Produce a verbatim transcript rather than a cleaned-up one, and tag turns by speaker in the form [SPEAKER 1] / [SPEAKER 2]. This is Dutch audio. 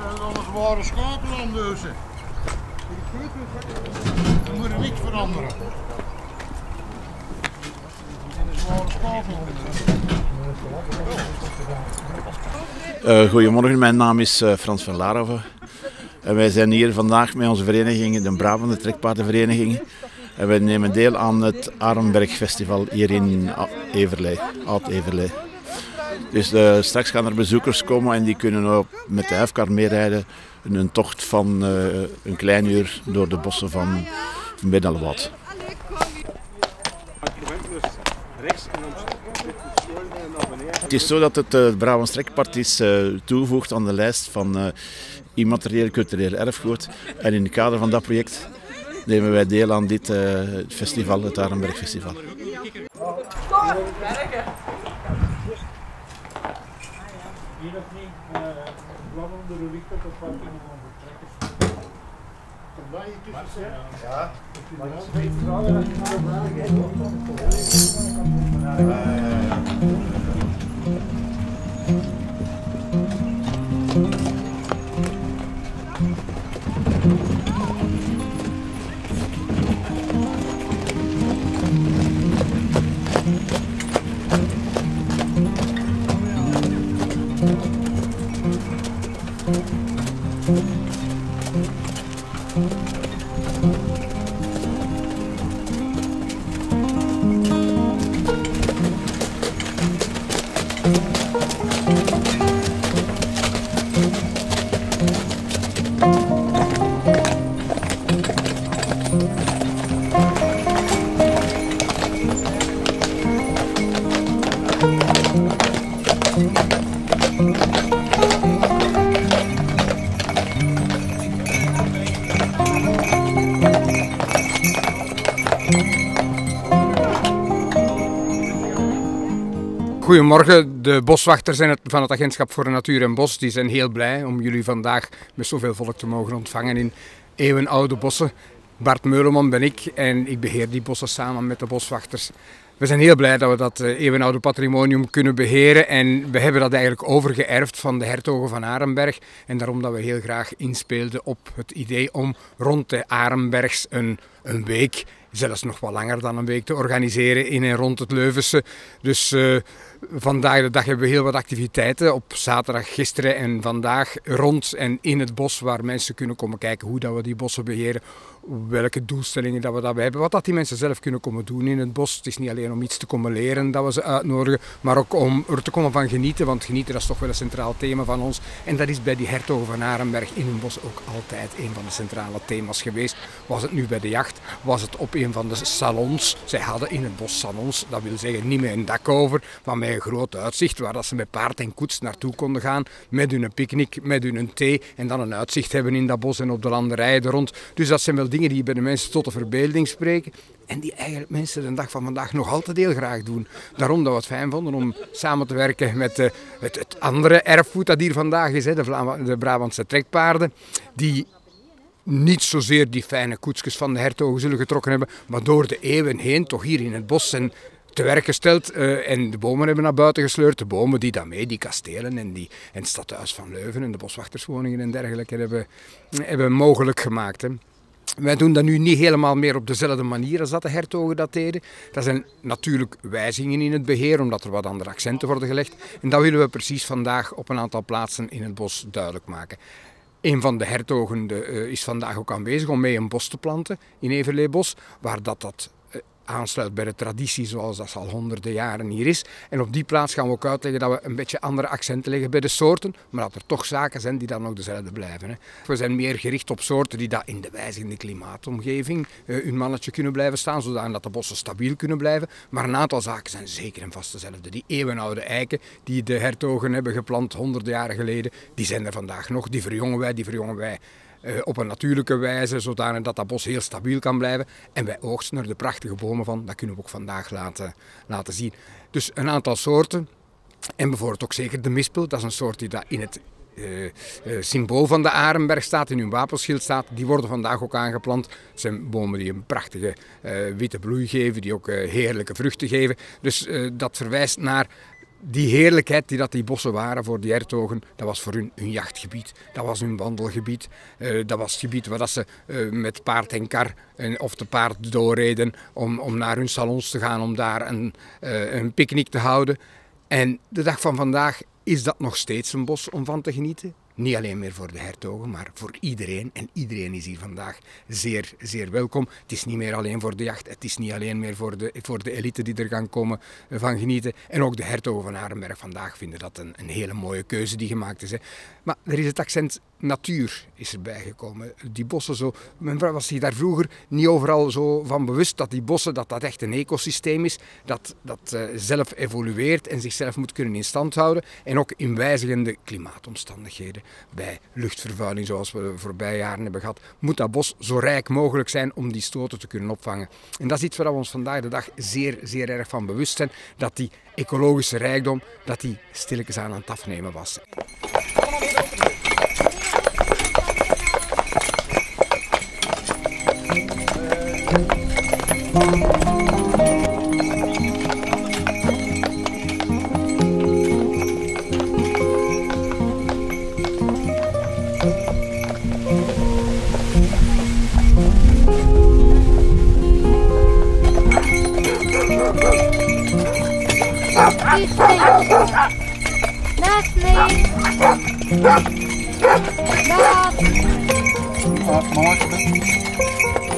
[SPEAKER 1] dan een zware schakel aan de huizen. Dan moet er niets veranderen. Een zware schakel aan de huizen.
[SPEAKER 2] Uh, goedemorgen, mijn naam is uh, Frans van Laarhoven. En wij zijn hier vandaag met onze vereniging, de Brabantse Trekpaardenvereniging. En wij nemen deel aan het Arenbergfestival hier in Everley, Oud-Everley. Dus uh, straks gaan er bezoekers komen en die kunnen ook met de F-kar meerijden. Een tocht van uh, een klein uur door de bossen van Benalwad. Het is zo dat het uh, Brabants Trekpaard is uh, toegevoegd aan de lijst van uh, immaterieel cultureel erfgoed. En in het kader van dat project nemen wij deel aan dit uh, festival, het Arenbergfestival.
[SPEAKER 3] Hier of niet, blad onder de licht op het parking van de trekkers. Vandaag je tussen ja. Maar dat is geen vraag dat je maar
[SPEAKER 4] Goedemorgen, de boswachters en het, van het Agentschap voor Natuur en Bos die zijn heel blij om jullie vandaag met zoveel volk te mogen ontvangen in eeuwenoude bossen. Bart Meuleman ben ik en ik beheer die bossen samen met de boswachters. We zijn heel blij dat we dat eeuwenoude patrimonium kunnen beheren en we hebben dat eigenlijk overgeërfd van de hertogen van Arenberg. En daarom dat we heel graag inspeelden op het idee om rond de Arenbergs een, een week, zelfs nog wat langer dan een week, te organiseren in en rond het Leuvense. Dus uh, vandaag de dag hebben we heel wat activiteiten. Op zaterdag, gisteren en vandaag rond en in het bos waar mensen kunnen komen kijken hoe dat we die bossen beheren. Welke doelstellingen dat we daarbij hebben. Wat dat die mensen zelf kunnen komen doen in het bos. Het is niet alleen om iets te komen leren dat we ze uitnodigen. Maar ook om er te komen van genieten. Want genieten dat is toch wel een centraal thema van ons. En dat is bij die hertogen van Arenberg in hun bos ook altijd een van de centrale thema's geweest. Was het nu bij de jacht? Was het op een van de salons? Zij hadden in het bos salons. Dat wil zeggen niet met een dak over. Maar met een groot uitzicht. Waar dat ze met paard en koets naartoe konden gaan. Met hun picknick, met hun thee. En dan een uitzicht hebben in dat bos en op de landerijen er rond. Dus dat zijn wel dingen die bij de mensen tot de verbeelding spreken en die eigenlijk mensen de dag van vandaag nog altijd heel graag doen. Daarom dat we het fijn vonden om samen te werken met uh, het, het andere erfgoed dat hier vandaag is, hè, de, Vla de Brabantse trekpaarden, die niet zozeer die fijne koetsjes van de hertogen zullen getrokken hebben, maar door de eeuwen heen toch hier in het bos zijn te werk gesteld uh, en de bomen hebben naar buiten gesleurd. De bomen die daarmee, die kastelen en, die, en het stadhuis van Leuven en de boswachterswoningen en dergelijke hebben, hebben mogelijk gemaakt. Hè. Wij doen dat nu niet helemaal meer op dezelfde manier als dat de hertogen dat deden. Dat zijn natuurlijk wijzigingen in het beheer, omdat er wat andere accenten worden gelegd. En dat willen we precies vandaag op een aantal plaatsen in het bos duidelijk maken. Een van de hertogen de, uh, is vandaag ook aanwezig om mee een bos te planten in Everleybos, waar dat, dat uh, aansluit bij de traditie zoals dat al honderden jaren hier is. En op die plaats gaan we ook uitleggen dat we een beetje andere accenten leggen bij de soorten, maar dat er toch zaken zijn die dan nog dezelfde blijven. Hè. We zijn meer gericht op soorten die dat in de wijzigende klimaatomgeving uh, hun mannetje kunnen blijven staan, zodat de bossen stabiel kunnen blijven. Maar een aantal zaken zijn zeker en vast dezelfde. Die eeuwenoude eiken die de hertogen hebben geplant honderden jaren geleden, die zijn er vandaag nog. Die verjongen wij, die verjongen wij Uh, op een natuurlijke wijze, zodanig dat dat bos heel stabiel kan blijven. En wij oogsten er de prachtige bomen van, dat kunnen we ook vandaag laten, laten zien. Dus een aantal soorten, en bijvoorbeeld ook zeker de mispel, dat is een soort die dat in het uh, uh, symbool van de Arenberg staat, in hun wapenschild staat. Die worden vandaag ook aangeplant. Het zijn bomen die een prachtige uh, witte bloei geven, die ook uh, heerlijke vruchten geven. Dus uh, dat verwijst naar die heerlijkheid die dat die bossen waren voor die hertogen, dat was voor hun hun jachtgebied, dat was hun wandelgebied, uh, dat was het gebied waar dat ze uh, met paard en kar uh, of te paard doorreden om, om naar hun salons te gaan, om daar een, uh, een picknick te houden. En de dag van vandaag is dat nog steeds een bos om van te genieten. Niet alleen meer voor de hertogen, maar voor iedereen. En iedereen is hier vandaag zeer, zeer welkom. Het is niet meer alleen voor de jacht. Het is niet alleen meer voor de, voor de elite die er gaan komen van genieten. En ook de hertogen van Arenberg vandaag vinden dat een, een hele mooie keuze die gemaakt is. Hè. Maar er is het accent natuur is erbij gekomen. Die bossen zo... Men was zich daar vroeger niet overal zo van bewust dat die bossen dat dat echt een ecosysteem is. Dat, dat uh, zelf evolueert en zichzelf moet kunnen in stand houden. En ook in wijzigende klimaatomstandigheden. Bij luchtvervuiling zoals we de voorbije jaren hebben gehad, moet dat bos zo rijk mogelijk zijn om die stoten te kunnen opvangen. En dat is iets waar we ons vandaag de dag zeer, zeer erg van bewust zijn, dat die ecologische rijkdom, dat die stilletjes aan aan het afnemen was.
[SPEAKER 5] Naast me. Naast.
[SPEAKER 1] Mama,